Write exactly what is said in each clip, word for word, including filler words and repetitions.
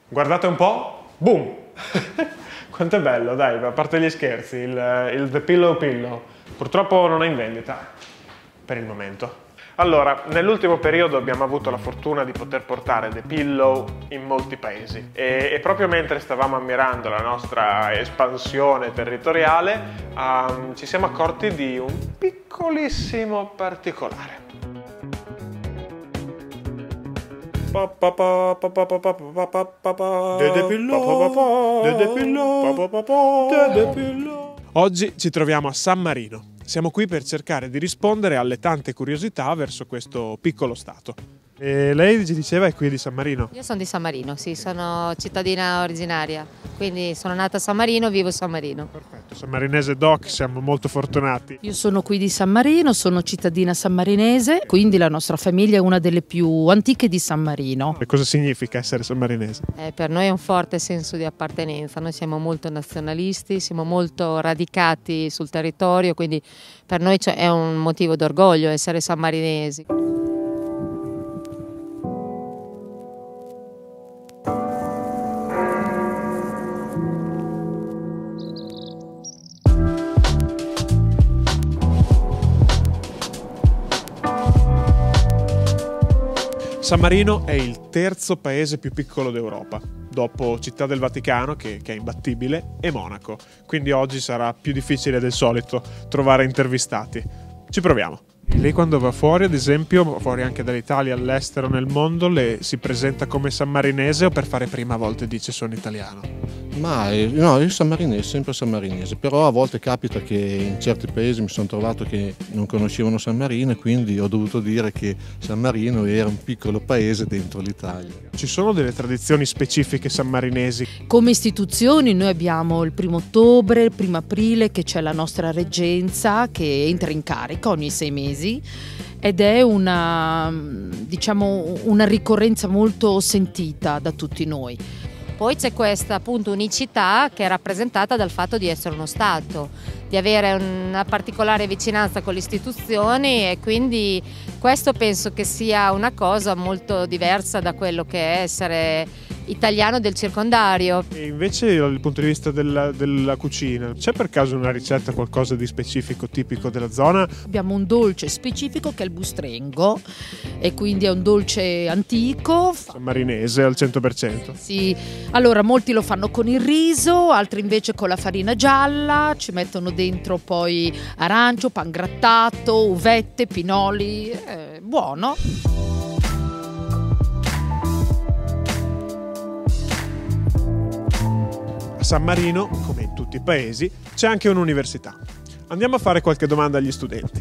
Guardate un po', boom! Quanto è bello, dai, a parte gli scherzi, il, il The Pillow Pillow. Purtroppo non è in vendita, per il momento. Allora, nell'ultimo periodo abbiamo avuto la fortuna di poter portare The Pillow in molti paesi e, e proprio mentre stavamo ammirando la nostra espansione territoriale um, ci siamo accorti di un piccolissimo particolare. Oggi ci troviamo a San Marino. Siamo qui per cercare di rispondere alle tante curiosità verso questo piccolo stato. E lei ci diceva è qui di San Marino? Io sono di San Marino, sì, sono cittadina originaria, quindi sono nata a San Marino, vivo a San Marino. Perfetto, sammarinese doc, siamo molto fortunati. Io sono qui di San Marino, sono cittadina sammarinese, quindi la nostra famiglia è una delle più antiche di San Marino. E cosa significa essere sammarinese? Eh, per noi è un forte senso di appartenenza, noi siamo molto nazionalisti, siamo molto radicati sul territorio, quindi per noi è un motivo d'orgoglio essere sammarinesi. San Marino è il terzo paese più piccolo d'Europa, dopo Città del Vaticano, che, che è imbattibile, e Monaco. Quindi oggi sarà più difficile del solito trovare intervistati. Ci proviamo. E lei quando va fuori, ad esempio, fuori anche dall'Italia, all'estero, nel mondo, le si presenta come sammarinese o per fare prima a volte dice sono italiano? Ma no, io sammarinese, sempre sammarinese, però a volte capita che in certi paesi mi sono trovato che non conoscevano San Marino e quindi ho dovuto dire che San Marino era un piccolo paese dentro l'Italia. Ci sono delle tradizioni specifiche sammarinesi? Come istituzioni noi abbiamo il primo ottobre, il primo aprile che c'è la nostra reggenza che entra in carica ogni sei mesi ed è una, diciamo, una ricorrenza molto sentita da tutti noi. Poi c'è questa appunto unicità che è rappresentata dal fatto di essere uno Stato, di avere una particolare vicinanza con le istituzioni e quindi questo penso che sia una cosa molto diversa da quello che è essere italiano del circondario. E invece dal punto di vista della, della cucina, c'è per caso una ricetta, qualcosa di specifico, tipico della zona? Abbiamo un dolce specifico che è il bustrengo e quindi è un dolce antico. Sammarinese al cento per cento? Sì, allora molti lo fanno con il riso, altri invece con la farina gialla, ci mettono dentro poi arancio, pangrattato, uvette, pinoli, è buono. A San Marino, come in tutti i paesi, c'è anche un'università. Andiamo a fare qualche domanda agli studenti.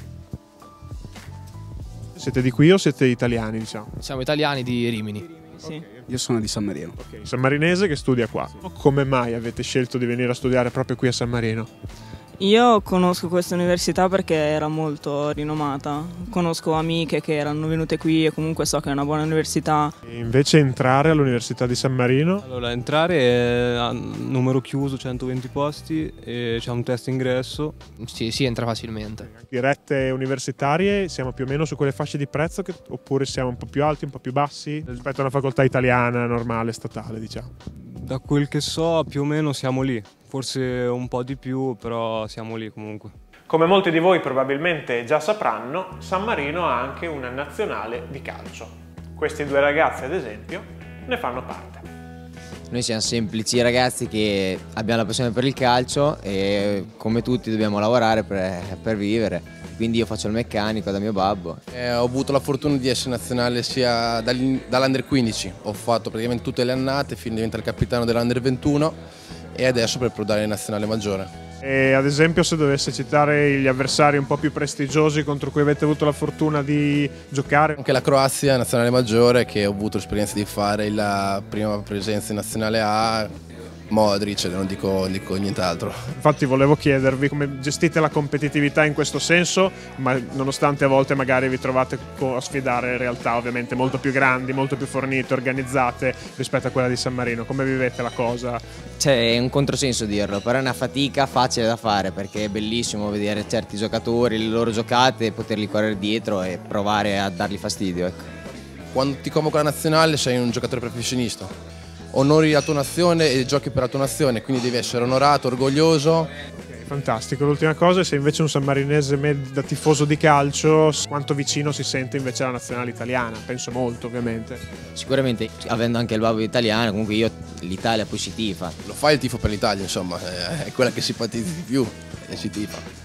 Siete di qui o siete italiani, diciamo? Siamo italiani di Rimini. Sì. Okay. Io sono di San Marino. Okay. Sammarinese che studia qua. Sì. Come mai avete scelto di venire a studiare proprio qui a San Marino? Io conosco questa università perché era molto rinomata, conosco amiche che erano venute qui e comunque so che è una buona università. E invece entrare all'università di San Marino? Allora, entrare è a numero chiuso, centoventi posti, e c'è un test ingresso. Sì, si entra facilmente. Dirette universitarie, siamo più o meno su quelle fasce di prezzo che, oppure siamo un po' più alti, un po' più bassi rispetto a una facoltà italiana, normale, statale, diciamo? Da quel che so più o meno siamo lì, forse un po' di più, però siamo lì comunque. Come molti di voi probabilmente già sapranno, San Marino ha anche una nazionale di calcio. Questi due ragazzi, ad esempio, ne fanno parte. Noi siamo semplici ragazzi che abbiamo la passione per il calcio e come tutti dobbiamo lavorare per, per vivere. Quindi io faccio il meccanico da mio babbo. Eh, ho avuto la fortuna di essere nazionale sia dall'Under quindici, ho fatto praticamente tutte le annate fino a diventare il capitano dell'Under ventuno e adesso per prodare in nazionale maggiore. E ad esempio se dovesse citare gli avversari un po' più prestigiosi contro cui avete avuto la fortuna di giocare? Anche la Croazia, nazionale maggiore, che ho avuto l'esperienza di fare la prima presenza in nazionale A, Modric, non dico, non dico nient'altro. Infatti volevo chiedervi come gestite la competitività in questo senso, ma nonostante a volte magari vi trovate a sfidare realtà ovviamente molto più grandi, molto più fornite, organizzate rispetto a quella di San Marino. Come vivete la cosa? C'è un controsenso dirlo, però è una fatica facile da fare perché è bellissimo vedere certi giocatori, le loro giocate, poterli correre dietro e provare a dargli fastidio, ecco. Quando ti convoca la nazionale sei un giocatore professionista, onori la tua nazione e giochi per la tua nazione, quindi devi essere onorato, orgoglioso. Fantastico. L'ultima cosa è se invece un sammarinese da tifoso di calcio, quanto vicino si sente invece alla nazionale italiana. Penso molto, ovviamente. Sicuramente, avendo anche il babbo italiano, comunque io l'Italia poi si tifa. Lo fai il tifo per l'Italia, insomma, è quella che simpatizzi di più e si tifa.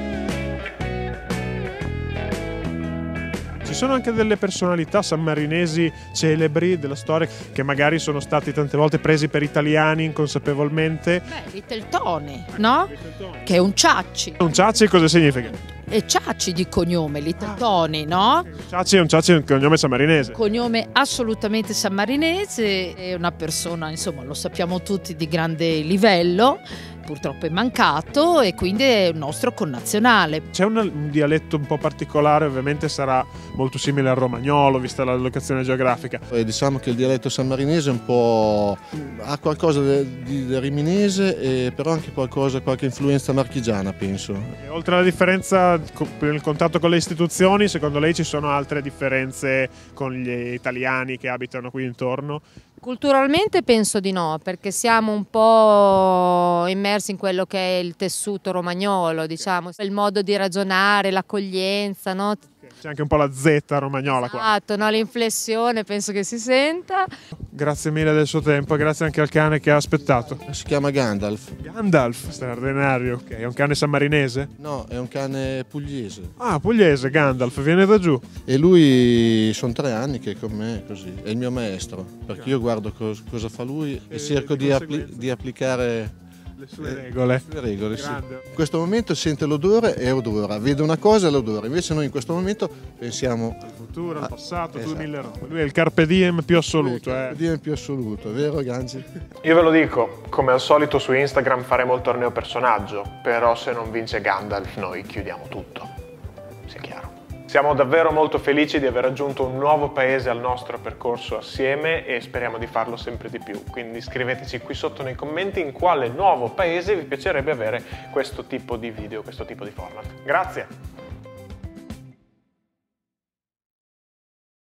Ci sono anche delle personalità sammarinesi celebri della storia che magari sono stati tante volte presi per italiani inconsapevolmente. Beh, Little Tony, no? Che è un Ciacci. Un Ciacci cosa significa? È Ciacci di cognome, Little Tony, no? Ciacci è un Ciacci, è un cognome sammarinese. Cognome assolutamente sammarinese, è una persona, insomma, lo sappiamo tutti, di grande livello. Purtroppo è mancato e quindi è un nostro connazionale. C'è un, un dialetto un po' particolare, ovviamente sarà molto simile al romagnolo vista la locazione geografica. E diciamo che il dialetto sammarinese è un po' ha qualcosa di, di riminese, e però anche qualcosa, qualche influenza marchigiana, penso. E oltre alla differenza nel contatto con le istituzioni, secondo lei ci sono altre differenze con gli italiani che abitano qui intorno? Culturalmente penso di no, perché siamo un po' immersi in quello che è il tessuto romagnolo, diciamo, il modo di ragionare, l'accoglienza, no? C'è anche un po' la zeta romagnola qua. Esatto, no? L'inflessione penso che si senta. Grazie mille del suo tempo, grazie anche al cane che ha aspettato. Si chiama Gandalf. Gandalf, straordinario. Ok, è un cane sammarinese? No, è un cane pugliese. Ah, pugliese, Gandalf, viene da giù. E lui sono tre anni che è con me, così. È il mio maestro, perché io guardo cos cosa fa lui e, e cerco di, appli di applicare le sue regole. Le sue regole, sì. In questo momento sente l'odore e odora, vede una cosa e l'odora. Invece noi in questo momento pensiamo al futuro, al passato, esatto. Tu mille robe. Lui è il carpe diem più assoluto. Il carpe diem più assoluto, vero Gangi? Io ve lo dico, come al solito su Instagram faremo il torneo personaggio, però se non vince Gandalf noi chiudiamo tutto, sia chiaro. Siamo davvero molto felici di aver aggiunto un nuovo paese al nostro percorso assieme e speriamo di farlo sempre di più. Quindi scriveteci qui sotto nei commenti in quale nuovo paese vi piacerebbe avere questo tipo di video, questo tipo di format. Grazie!